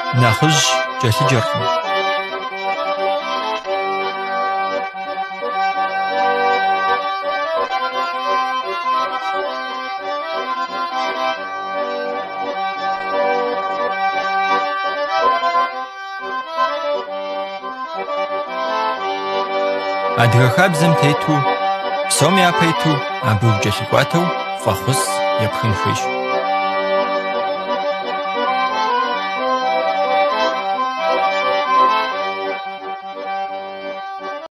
нэхъыжь кӏэлъыджэркъым. Адыгэ хабзэм тету, псом япэ иту, абы укӏэлъыкӏуатэу фӏэхъус епхын хуейщ.